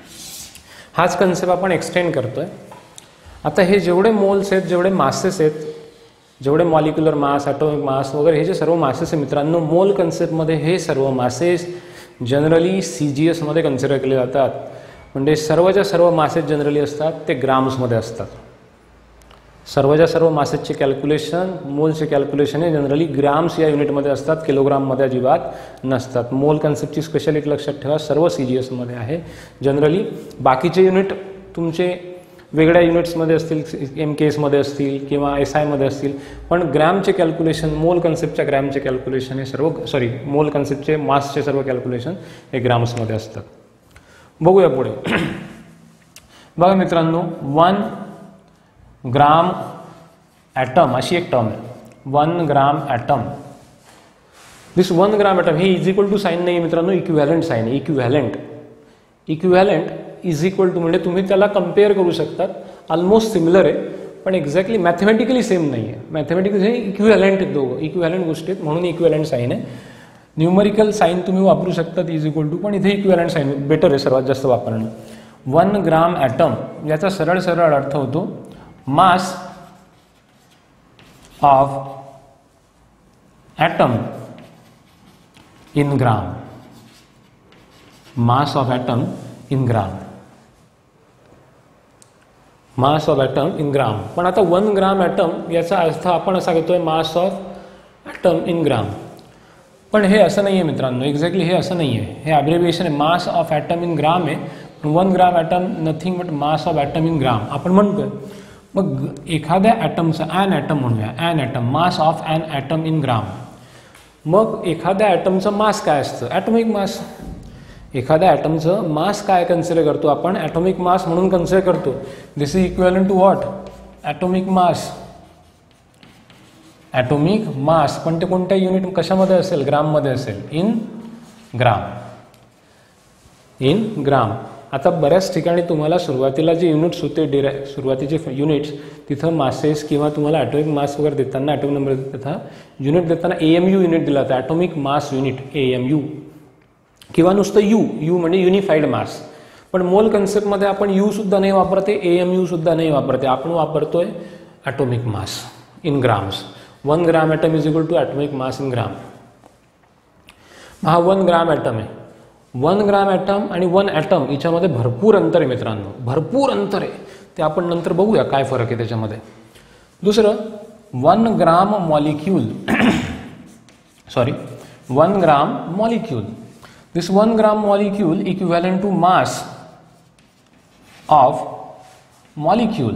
हाच कन्सेप्ट आपण एक्सटेंड करतोय. आता हे जेवढे मोल्स आहेत, जेवढे मासेस आहेत, जेवढे मॉलिक्युलर मास, ॲटॉमिक मास वगैरे हे जे सर्व मासेस आहे मित्रांनो, मोल कन्सेप्टमध्ये हे सर्व मासेस जनरली सी जी एसमध्ये कन्सिडर केले जातात. म्हणजे सर्वच्या सर्व मासेस जनरली असतात ते ग्राम्समध्ये असतात. सर्वच्या सर्व मासेसचे कॅल्क्युलेशन, मोलचे कॅल्क्युलेशन हे जनरली ग्राम्स या युनिटमध्ये असतात, किलोग्राममध्ये अजिबात नसतात. मोल कन्सेप्टची स्पेशालिटी लक्षात ठेवा, सर्व सी जी एसमध्ये आहे जनरली. बाकीचे युनिट तुमचे वेगळ्या युनिट्समध्ये असतील, एम के एसमध्ये असतील किंवा एस आयमध्ये असतील, पण ग्रॅमचे कॅल्क्युलेशन, मोल कन्सेप्टच्या ग्रॅमचे कॅल्क्युलेशन हे सर्व, सॉरी मोल कन्सेप्टचे मासचे सर्व कॅल्क्युलेशन हे ग्राम्समध्ये असतात. बघूया पुढे. बघा मित्रांनो, वन ग्राम ॲटम अशी एक टर्म आहे, one gram atom. This one gram atom हे इज इक्वल टू साईन नाही मित्रांनो, इक्विव्हॅलंट साईन आहे. Equivalent equivalent is equal to म्हणजे तुम्ही त्याला कम्पेअर करू शकतात, ऑलमोस्ट सिमिलर आहे पण एक्झॅक्टली मॅथमॅटिकली सेम नाही आहे. मॅथमॅटिकली हे इक्विव्हॅलंट आहेत, दोघं इक्विव्हॅलंट गोष्टी आहेत, म्हणून इक्विव्हॅलंट साईन आहे. न्यूमरिकल साईन तुम्ही वापरू शकतात इज इक्वल टू, पण इथे इक्विव्हॅलंट साईन बेटर आहे सर्वात जास्त वापरणं. वन ग्राम ॲटम याचा सरळ सरळ अर्थ होतो mass of atom in gram. Mass of atom in gram, mass of atom in gram. पण आता वन ग्राम ॲटम याचा अर्थ आपण असा घेतोय mass of atom in gram, पण हे असं नाही आहे मित्रांनो. एक्झॅक्टली हे असं नाही आहे. हे ॲब्रिव्हिएशन आहे, mass of atom in gram आहे, पण one gram atom nothing but mass of atom in gram आपण म्हणतोय. मग एखाद्या ॲटमचं ॲन ॲटम म्हणूया, an atom, mass of an atom in gram. मग एखाद्या ॲटमचं मास काय असतं? Atomic mass. एखाद्या ॲटमचं मास काय कन्सिडर करतो आपण? ॲटॉमिक मास म्हणून कन्सिडर करतो. This is equivalent to what? Atomic mass. Atomic mass, पण ते कोणत्या युनिट कशामध्ये असेल? ग्राममध्ये असेल. In gram, in gram. आता बऱ्याच ठिकाणी तुम्हाला सुरुवातीला जे युनिट्स होते डिराय सुरुवातीचे युनिट्स तिथं मासेस किंवा तुम्हाला ॲटॉमिक मास वगैरे देताना ॲटॉमिक नंबर देता युनिट देताना ए एम यू युनिट दिला होता, atomic mass unit A M U, किंवा नुसतं यू यू म्हणजे युनिफाईड मास. पण मोल कन्सेप्टमध्ये आपण यू सुद्धा नाही वापरते, ए एम यू सुद्धा नाही वापरते, आपण वापरतोय atomic mass in grams. One gram atom is equal to atomic mass in gram. हा वन ग्राम ॲटम आहे. वन ग्राम ॲटम आणि वन ॲटम याच्यामध्ये भरपूर अंतर आहे मित्रांनो, भरपूर अंतर आहे. ते आपण नंतर बघूया काय फरक आहे त्याच्यामध्ये. दुसरं, one gram molecule sorry one gram molecule. This one gram molecule equivalent to mass of molecule,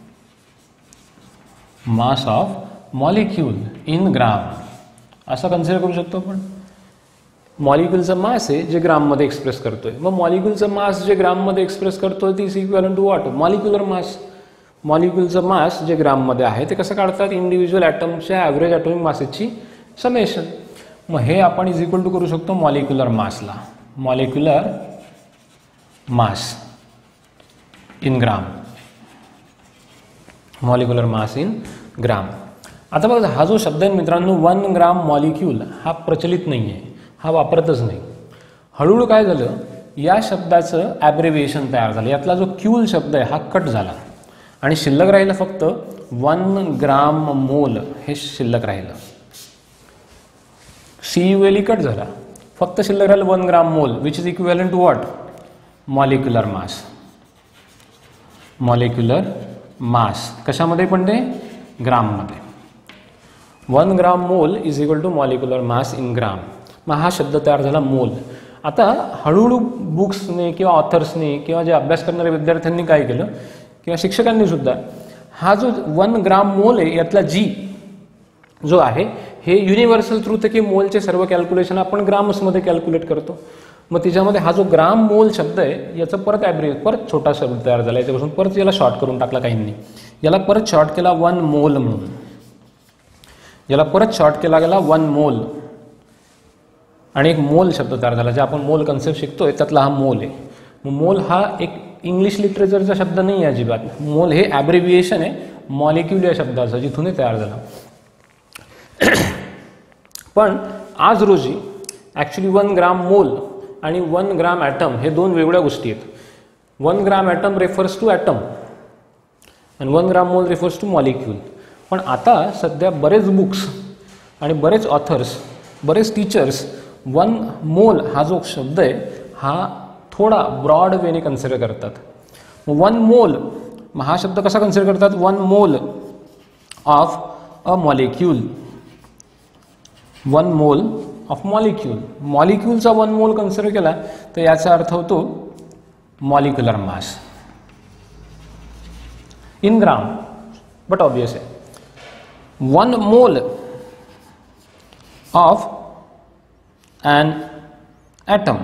mass of molecule in gram असं कन्सिडर करू शकतो आपण. मॉलिक्यूलचं मास आहे जे ग्राममध्ये एक्सप्रेस करतोय. मग मॉलिक्यूलचं मास जे ग्राममध्ये एक्सप्रेस करतोय ती is equivalent to what, molecular mass. मॉलिक्यूलचं मास जे ग्राममध्ये आहे ते कसं काढतात, इंडिव्हिज्युअल ॲटमच्या ॲव्हरेज ॲटॉमिक मासेसची समेशन. मग हे आपण इज इक्वल टू करू शकतो मॉलिक्युलर मासला, molecular mass in gram, molecular mass in gram. आता बघा हा जो शब्द आहे मित्रांनो वन ग्राम मॉलिक्यूल हा प्रचलित नाही आहे, हा वापरतच नाही. हळूहळू काय झालं, या शब्दाचं ॲब्रिव्हिएशन तयार झालं. यातला जो क्यूल शब्द आहे हा कट झाला आणि शिल्लक राहिलं फक्त वन ग्राम मोल हे शिल्लक राहिलं. C U L E cut झाला, फक्त शिल्लक राहिलं one gram mole which is equivalent to what, molecular mass. Molecular mass कशामध्ये पण ते ग्राममध्ये. One gram mole is equal to molecular mass in gram. मग हा शब्द तयार झाला मोल. आता हळूहळू बुक्सने किंवा ऑथर्सने किंवा जे अभ्यास करणाऱ्या विद्यार्थ्यांनी काय केलं किंवा शिक्षकांनी सुद्धा हा जो वन ग्राम मोल आहे यातला जी जो आहे हे युनिव्हर्सल ट्रूथ आहे की मोलचे सर्व कॅल्क्युलेशन आपण ग्राम्समध्ये कॅल्क्युलेट करतो. मग तिच्यामध्ये हा जो ग्राम मोल शब्द आहे याचा परत ॲब्रिव्हिएट परत छोटा शब्द तयार झाला, याच्यापासून परत याला शॉर्ट करून टाकला काहींनी. याला परत शॉर्ट केला वन मोल म्हणून, याला परत शॉर्ट केला गेला वन मोल आणि एक मोल शब्द तयार झाला. जे आपण मोल कन्सेप्ट शिकतोय त्यातला हा मोल आहे. मग मोल हा एक इंग्लिश लिटरेचरचा शब्द नाही आहे अजिबात. मोल हे ॲब्रिव्हिएशन आहे मॉलिक्यूल या शब्दाचं, जिथून तयार झाला. पण आज रोजी ॲक्च्युली वन ग्राम मोल आणि वन ग्राम ॲटम हे दोन वेगळ्या गोष्टी आहेत. One gram atom refers to atom आणि one gram mole refers two molecule. पण आता सध्या बरेच बुक्स आणि बरेच ऑथर्स, बरेच टीचर्स वन मोल हा जो शब्द आहे हा थोडा ब्रॉड वेने कन्सिडर करतात. वन मोल हा शब्द कसा कन्सिडर करतात, one mole of a molecule, one mole of molecule. मॉलिक्यूलचा वन मोल कन्सिडर केला तर याचा अर्थ होतो molecular mass in gram. But obvious आहे one mole of an atom,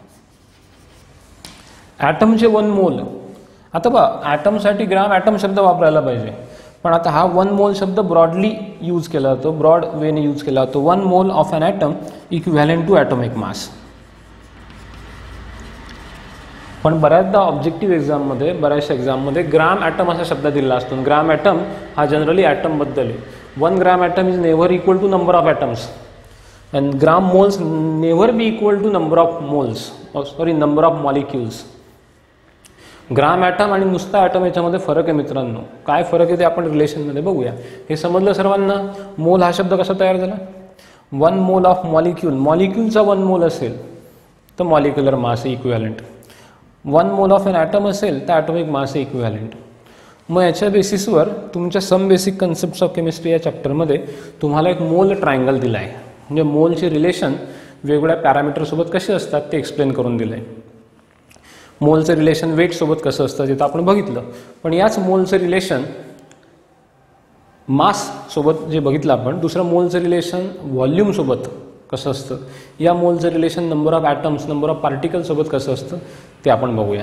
ॲटमचे वन मोल. आता बघा ॲटमसाठी ग्राम ॲटम शब्द वापरायला पाहिजे, पण आता हा वन मोल शब्द ब्रॉडली यूज केला जातो, ब्रॉड वेने यूज केला जातो. One mole of an atom equivalent to atomic mass. पण बऱ्याचदा ऑब्जेक्टिव्ह एक्झाममध्ये बऱ्याचशा एक्झाममध्ये ग्राम ॲटम असा शब्द दिलेला असतो. ग्राम ॲटम हा जनरली ॲटमबद्दल आहे. One gram atom is never equal to number of atoms and gram moles never be equal to number of moles, or sorry number of molecules. Gram atom आणि नुसता ॲटम याच्यामध्ये फरक आहे मित्रांनो. काय फरक आहे ते आपण रिलेशनमध्ये बघूया. हे समजलं सर्वांना. मोल हा शब्द कसा तयार झाला, वन मोल ऑफ मॉलिक्यूल. मॉलिक्यूलचा वन मोल असेल तर molecular mass equivalent. One mole of an atom असेल तर ॲटॉमिक मास इक्विव्हॅलंट. मग याच्या बेसिसवर तुमच्या some basic concepts of chemistry या चॅप्टरमध्ये तुम्हाला एक मोल ट्रायंगल दिला आहे. म्हणजे मोलचे रिलेशन वेगवेगळ्या पॅरामीटरसोबत कसे असतात ते एक्सप्लेन करून दिलं आहे. मोलचं रिलेशन वेटसोबत कसं असतं ते तर आपण बघितलं, पण याच मोलचं रिलेशन माससोबत जे बघितलं आपण, दुसरं मोलचं रिलेशन व्हॉल्यूमसोबत कसं असतं, या मोलचं relation number of atoms, number of पार्टिकलसोबत कसं असतं ते आपण बघूया.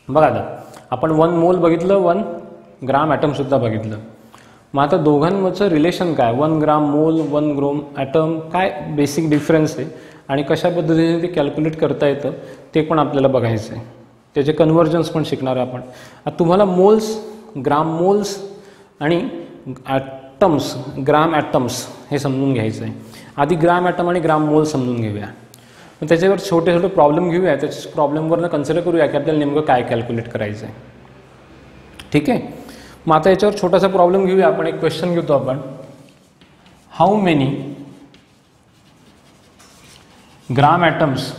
बघा आता आपण वन मोल बघितलं, वन ग्राम ॲटमसुद्धा बघितलं. मग आता दोघांमधचं रिलेशन काय, one gram mole one gram atom, काय बेसिक डिफरन्स आहे आणि कशा पद्धतीने ते कॅल्क्युलेट करता येतं ते पण आपल्याला बघायचं आहे. त्याचे कन्व्हर्जन्स पण शिकणार आहे आपण. आता तुम्हाला मोल्स, ग्राम मोल्स आणि ॲटम्स, ग्राम ॲटम्स हे समजून घ्यायचं आहे. आधी ग्राम ॲटम आणि ग्राम मोल समजून घेऊया. मग त्याच्यावर छोटे छोटे प्रॉब्लेम घेऊया, त्याच्या प्रॉब्लेमवरनं कन्सिडर करूया की आपल्याला नेमकं काय कॅल्क्युलेट करायचं आहे. ठीक आहे. मग आता याच्यावर छोटासा प्रॉब्लेम घेऊया आपण. एक क्वेश्चन घेतो आपण. How many gram atoms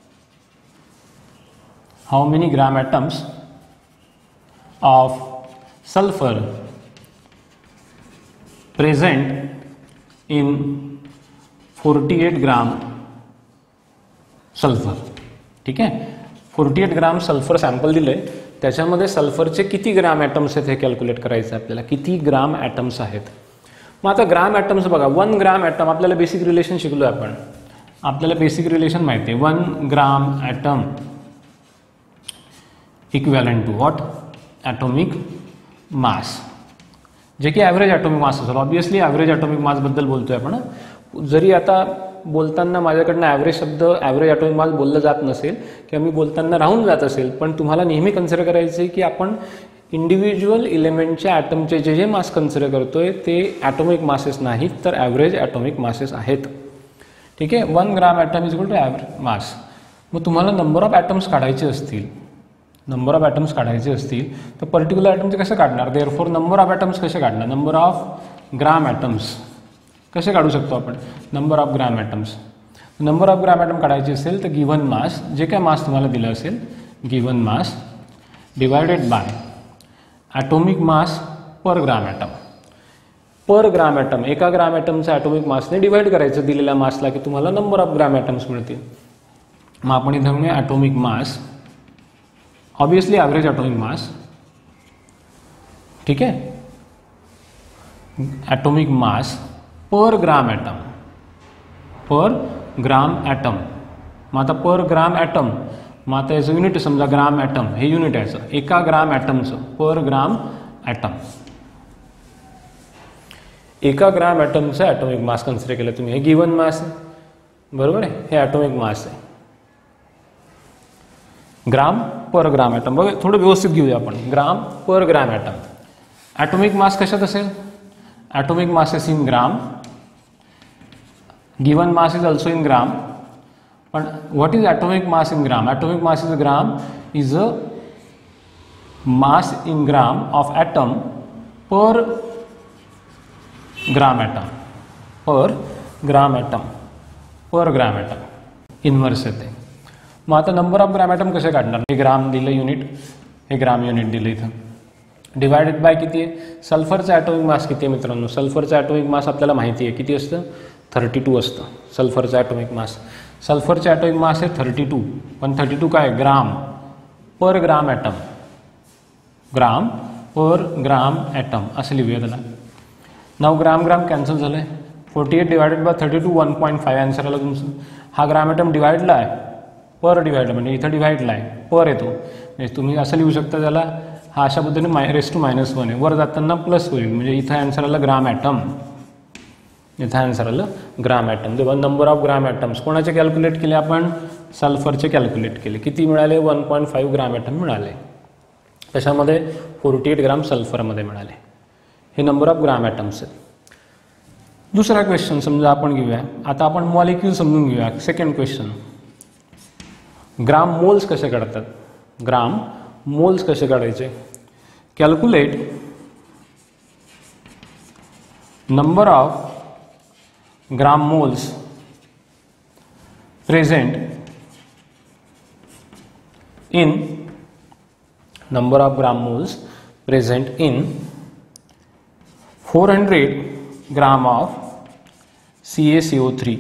how many gram atoms of sulphur present in forty eight gram sulphur. ठीक आहे. Forty eight gram sulphur sample दिले, त्याच्यामध्ये सल्फरचे किती ग्राम ॲटम्स आहेत हे कॅल्क्युलेट करायचं आहे आपल्याला. किती ग्राम ॲटम्स आहेत. मग आता ग्राम ॲटम्स बघा, वन ग्राम ॲटम आपल्याला बेसिक रिलेशन शिकलो आहे आपण. आपल्याला बेसिक रिलेशन माहिती आहे. One gram atom equivalent to what, atomic mass, जे की ॲव्हरेज ॲटॉमिक मास असेल. ऑब्वियसली ॲव्हरेज ॲटॉमिक मासबद्दल बोलतोय आपण. जरी आता बोलताना माझ्याकडनं ॲव्हरेज शब्द, ॲव्हरेज ॲटॉमिक मास बोललं जात नसेल किंवा मी बोलताना राहून जात असेल, पण तुम्हाला नेहमी कन्सिडर करायचं आहे की आपण इंडिव्हिज्युअल इलेमेंटच्या ॲटमचे जे जे मास कन्सिडर करतोय ते ॲटॉमिक मासेस नाहीत, तर ॲव्हरेज ॲटॉमिक मासेस आहेत. ठीक आहे. One gram atom is equal to average mass. मग तुम्हाला नंबर ऑफ ॲटम्स काढायचे असतील, नंबर ऑफ ॲटम्स काढायचे असतील तर पर्टिक्युलर ॲटमचे कसे काढणार. देअरफॉर नंबर ऑफ ॲटम्स कसे काढणार, नंबर ऑफ ग्राम ॲटम्स कसे काढू शकतो आपण, number of gram atoms. Number of gram atom काढायचे असेल तर गिव्हन मास, जे काय मास तुम्हाला दिलं असेल, given mass divided by atomic mass per gram atom. Per gram atom, एका ग्राम ॲटमचा ॲटॉमिक मासने डिवाइड करायचं दिलेल्या मासला की तुम्हाला नंबर ऑफ ग्राम ॲटम्स मिळतील. मग आपण इथं म्हणूया atomic mass, obviously average atomic mass. ठीक आहे. Atomic mass per gram atom, per gram atom. मग आता पर ग्राम ॲटम, मग आता याचं युनिट समजा ग्राम ॲटम, हे युनिट याचं एका ग्राम ॲटमचं, पर ग्राम ॲटम. एका ग्राम ॲटमचं ॲटॉमिक मास कन्सिडर केलं तुम्ही. हे गिव्हन मास आहे, बरोबर आहे, हे ॲटॉमिक मास आहे. Gram per gram atom. बघा थोडं व्यवस्थित घेऊया आपण. ग्राम per gram item. Atomic mass कशात असेल, atomic mass is in gram, given mass is also in gram. पण what is atomic mass in gram, atomic mass is gram is a mass in gram of atom per gram atom, per gram atom, per gram atom inverse येते. मग आता number of gram item कसे काढणार. हे ग्राम दिलं unit, हे ग्राम unit दिलं इथं, डिवायडेड बाय किती आहे, सल्फरचा ॲटॉमिक मास किती आहे मित्रांनो. सल्फरचा ॲटॉमिक मास आपल्याला माहिती आहे किती असतं, थर्टी टू असतं सल्फरचा ॲटॉमिक मास. सल्फरचा ॲटॉमिक मास आहे थर्टी टू, पण थर्टी टू काय ग्राम पर ग्राम ॲटम, ग्राम पर ग्राम ॲटम असं लिहूया त्याला. नाव ग्राम ग्राम कॅन्सल झालं आहे. Forty eight divided by thirty two, one point five answer आला तुमचं. हा ग्राम ॲटम डिवाइडला आहे, पर डिवाइड म्हणजे इथं डिवाइडला आहे, पर येतो. म्हणजे तुम्ही असं लिहू शकता त्याला, हा अशा पद्धतीने माय रेस टू मायनस वन आहे, वर जाताना प्लस होईल. म्हणजे इथं आन्सर आलं ग्राम ॲटम, इथं आन्सर आलं ग्राम ॲटम. तेव्हा नंबर ऑफ ग्राम ॲटम्स कोणाचे कॅल्क्युलेट केले आपण, सल्फरचे कॅल्क्युलेट केले. किती मिळाले, one point five gram atom मिळाले. कशामध्ये, फोर्टी एट ग्राम सल्फरमध्ये मिळाले. हे नंबर ऑफ ग्राम ॲटम्स आहेत. दुसरा क्वेश्चन समजा आपण घेऊया. आता आपण मॉलिक्यूल समजून घेऊया. सेकंड क्वेश्चन, ग्राम मोल्स कसे काढतात, ग्राम मोल्स कसे काढायचे. Calculate number of gram moles present in number of gram moles present in four hundred gram of C a C O three.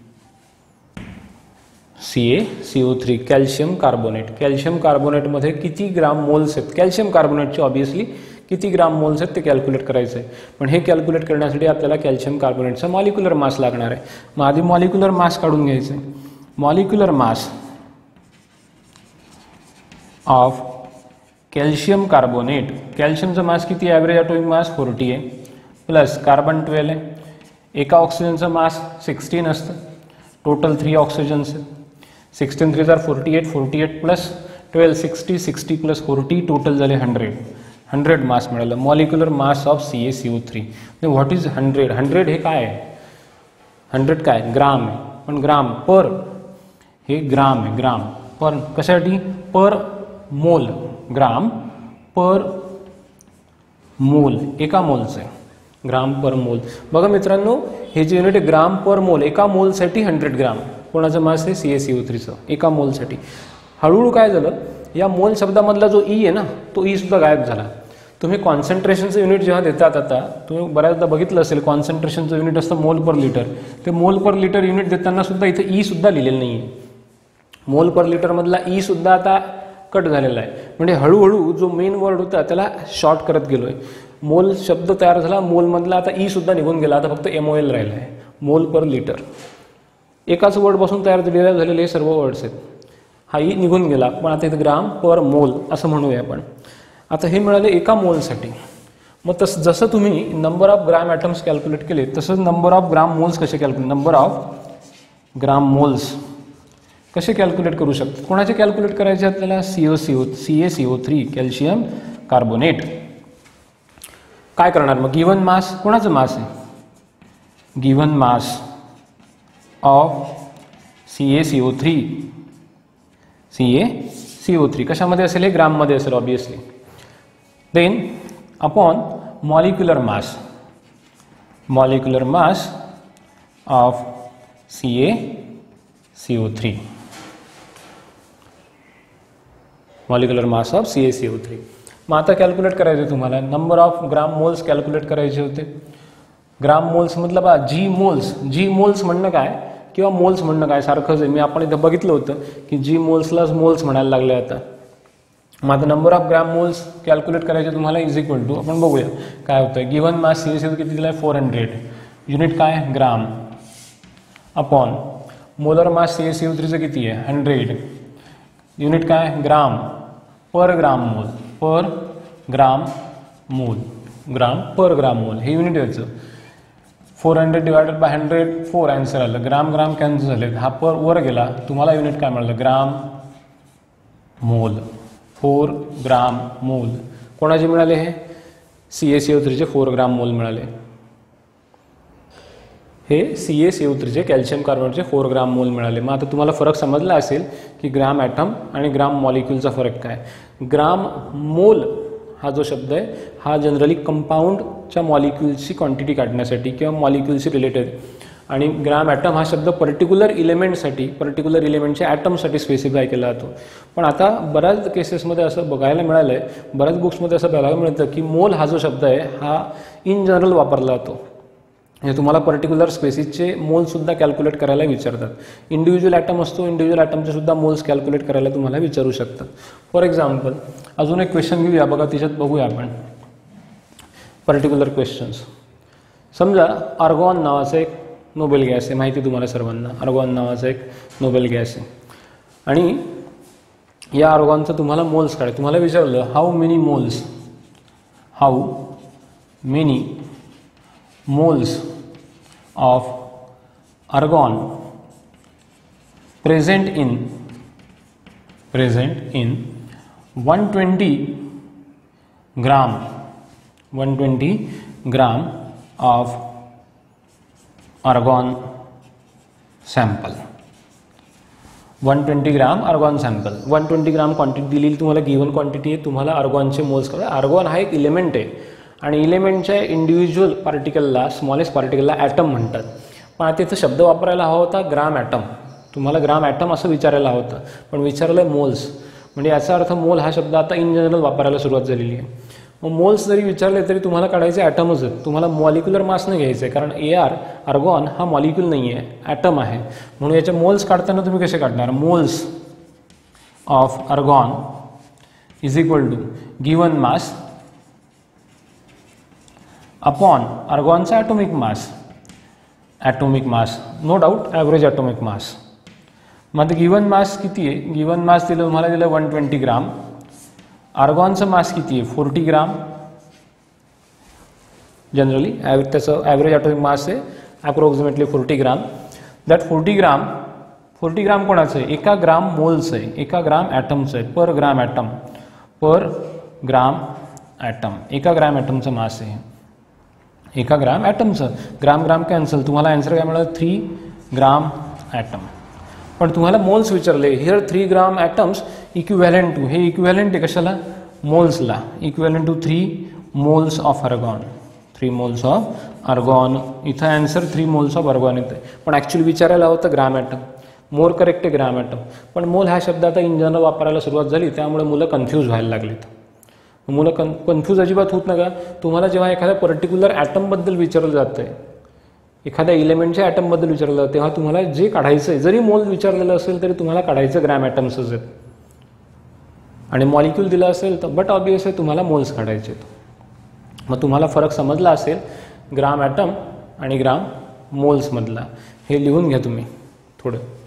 C a C O three calcium carbonate. Calcium carbonate मध्ये किती gram moles आहेत, calcium कार्बोनेटचे obviously किती gram moles आहेत ते calculate करायचं आहे. पण हे कॅल्क्युलेट करण्यासाठी आपल्याला कॅल्शियम कार्बोनेटचा मॉलिक्युलर मास लागणार आहे. मग आधी मॉलिक्युलर मास काढून घ्यायचं आहे. Molecular mass of calcium carbonate, कॅल्शियमचं मास किती, ॲव्हरेज ॲटॉमिक मास फोर्टी आहे, प्लस कार्बन ट्वेल्व आहे, एका ऑक्सिजनचं मास सिक्स्टीन असतं, टोटल थ्री ऑक्सिजन्स आहेत, sixteen threes are forty eight, forty eight plus twelve sixty, sixty plus forty, total झाले hundred, hundred mass मिळालं. Molecular mass of C A C O three. What is hundred? Hundred हे काय आहे? Hundred काय? ग्राम आहे, पण ग्राम पर, हे ग्राम आहे, ग्राम पर कशासाठी? पर मोल, ग्राम पर मोल, एका मोलचं आहे, ग्राम पर मोल. बघा मित्रांनो, हे जे युनिट आहे ग्राम पर मोल, एका मोलसाठी हंड्रेड ग्राम. कोणाचं मास आहे? सी ए सी ओ थ्रीचं, एका मोलसाठी. हळूहळू काय झालं, या मोल शब्दामधला जो ई आहे ना, तो ई सुद्धा गायब झाला. तुम्ही कॉन्सन्ट्रेशनचं युनिट जेव्हा देतात, आता तुम्ही बऱ्याचदा बघितलं असेल, कॉन्सन्ट्रेशनचं युनिट असतं मोल पर लिटर. ते मोल पर लिटर युनिट देताना सुद्धा इथे ई सुद्धा लिहिलेलं नाही आहे. मोल पर लिटरमधला ई सुद्धा आता कट झालेला आहे. म्हणजे हळूहळू जो मेन वर्ड होता त्याला शॉर्ट करत गेलो आहे. मोल शब्द तयार झाला, मोलमधला आता ई सुद्धा निघून गेला, आता फक्त एम ओ एल राहिला आहे, मोल पर लिटर. एकाच वर्डपासून तयार झालेले झालेले हे सर्व वर्ड्स आहेत. हा ई निघून गेला, पण आता इथं ग्राम पर मोल असं म्हणूया आपण. आता हे मिळाले एका मोलसाठी. मग तसं जसं तुम्ही number of gram atoms calculate केले, तसंच नंबर ऑफ ग्राम मोल्स कसे calculate, number of gram moles कसे कॅल्क्युलेट करू शकतात? कोणाचे कॅल्क्युलेट करायचे आपल्याला? C O C O C A C O three, calcium carbonate. काय करणार मग? गिवन मास, कोणाचं मास आहे? Given mass of C A C O three, C A C O three कशामध्ये असेल? हे ग्राममध्ये असेल obviously. Then upon molecular mass, molecular mass of C A C O three, molecular mass of C A C O three. मग आता calculate करायचे तुम्हाला, number of gram moles calculate करायचे होते. ग्राम मोल्स मतलब बा जी मोल्स, जी मोल्स म्हणणं काय किंवा मोल्स म्हणणं काय सारखंच आहे. मी आपण इथं बघितलं होतं की जी मोल्सलाच मोल्स म्हणायला लागले आता. मग आता number of gram moles calculate करायचे तुम्हाला इज इक्वल टू, आपण बघूया काय होतं. Given mass C A C O किती दिला आहे? Four hundred. युनिट काय? Gram. Upon molar mass C A C O थ्रीचं किती आहे? हंड्रेड. युनिट काय? ग्राम पर ग्राम मोल, पर ग्राम मोल, ग्राम पर ग्राम मोल हे युनिट यायचं. Four hundred divided by hundred, four answer आलं. ग्राम ग्राम कॅन्सल झाले, हा पर वर गेला, तुम्हाला युनिट काय मिळालं? ग्राम मोल, फोर ग्राम मोल. कोणाचे मिळाले? हे सी ए सी ओ थ्रीचे फोर ग्राम मोल मिळाले. हे सी ए सी ओ थ्रीचे कॅल्शियम कार्बोनेटचे फोर ग्राम मोल मिळाले. मग आता तुम्हाला फरक समजला असेल की ग्राम ॲटम आणि ग्राम मॉलिक्यूलचा फरक काय. ग्राम मोल हा जो शब्द आहे हा जनरली कंपाऊंडच्या मॉलिक्यूल्सची क्वांटिटी काढण्यासाठी किंवा मॉलिक्यूलशी रिलेटेड, आणि ग्राम ॲटम हा शब्द पर्टिक्युलर इलेमेंटसाठी, पर्टिक्युलर इलेमेंटच्या ॲटमसाठी स्पेसिफाय केला जातो. पण आता बऱ्याच केसेसमध्ये असं बघायला मिळालं आहे, बऱ्याच बुक्समध्ये असं बघायला मिळतं की मोल हा जो शब्द आहे हा इन जनरल वापरला जातो. म्हणजे तुम्हाला पर्टिक्युलर स्पेसिसचे मोलसुद्धा कॅल्क्युलेट करायला विचारतात. इंडिव्हिज्युअल ॲटम असतो, इंडिव्हिज्युअल ॲटमचे सुद्धा मोल्स कॅल्क्युलेट करायला तुम्हाला विचारू शकतात. फॉर एक्झाम्पल अजून एक क्वेश्चन घेऊया, बघा त्याच्यात बघूया आपण पर्टिक्युलर क्वेश्चन्स. समजा आर्गॉन नावाचा एक नोबेल गॅस आहे, माहिती तुम्हाला सर्वांना. आर्गॉन नावाचा एक नोबेल गॅस आहे आणि या आर्गॉनचं तुम्हाला मोल्स काढायचं. तुम्हाला विचारलं how many moles, how many moles of argon present in present in one hundred twenty gram one hundred twenty gram of argon sample. one hundred twenty gram argon sample, one hundred twenty gram quantity दिलेली तुम्हाला, given quantity आहे. तुम्हाला आर्गॉनचे moles करा. Argon हा एक element आहे आणि इलेमेंटच्या इंडिव्हिज्युअल पार्टिकलला, स्मॉलेस्ट पार्टिकलला ॲटम म्हणतात. पण आता इथं शब्द वापरायला हवा होता ग्राम ॲटम. तुम्हाला ग्राम ॲटम असं विचारायला हवं होतं, पण विचारलं मोल्स. म्हणजे याचा अर्थ मोल हा शब्द आता इन जनरल वापरायला सुरुवात झालेली आहे. मग मोल्स जरी विचारले तरी तुम्हाला काढायचे ॲटमच आहेत. तुम्हाला मॉलिक्युलर मास नाही घ्यायचं आहे, कारण ए आर आर्गॉन हा मॉलिक्यूल नाही आहे, ॲटम आहे. म्हणून याचे मोल्स काढताना तुम्ही कसे काढणार? Moles of argon is equal to given mass upon आर्गॉनचा atomic mass, atomic mass no doubt average atomic mass. मग गिवन मास किती आहे? गिवन मास दिलं तुम्हाला दिलं वन ट्वेंटी ग्राम आर्गॉनचं मास किती आहे फोर्टी ग्राम जनरली ॲव्हरेज त्याचं ॲव्हरेज ॲटॉमिक मास आहे approximately forty gram. That forty gram forty gram कोणाचं आहे एका ग्राम मोलचं आहे एका ग्राम ॲटमचं आहे पर gram atom per gram atom एका ग्राम ॲटमचं मास आहे एका ग्राम ॲटमचं. ग्राम ग्राम कॅन्सल तुम्हाला आन्सर काय मिळालं थ्री ग्राम ॲटम. पण तुम्हाला मोल्स विचारले here three gram atoms equivalent to हे इक्विव्हॅलेंट आहे कशाला मोल्सला equivalent to three moles of argon three moles of argon. इथं answer three moles of argon येतं पण ॲक्च्युली विचारायला होतं ग्राम ॲटम मोर करेक्ट आहे ग्राम ॲटम. पण मोल हा शब्द आता इन जनरल वापरायला सुरुवात झाली त्यामुळे मुलं कन्फ्यूज व्हायला लागलीत. मुलं कन कन्फ्यूज अजिबात होत नका. तुम्हाला जेव्हा एखाद्या पर्टिक्युलर ॲटमबद्दल विचारलं जातं आहे एखाद्या इलेमेंटच्या ॲटमबद्दल विचारलं जातं तेव्हा तुम्हाला जे काढायचं आहे जरी मोल विचारलेलं असेल तरी तुम्हाला काढायचं ग्रॅम ॲटम्सच आहेत आणि मॉलिक्यूल दिलं असेल तर बट ऑब्वियस आहे तुम्हाला मोल्स काढायचे आहेत. मग तुम्हाला फरक समजला असेल ग्राम ॲटम आणि ग्राम मोल्समधला. हे लिहून घ्या तुम्ही थोडं.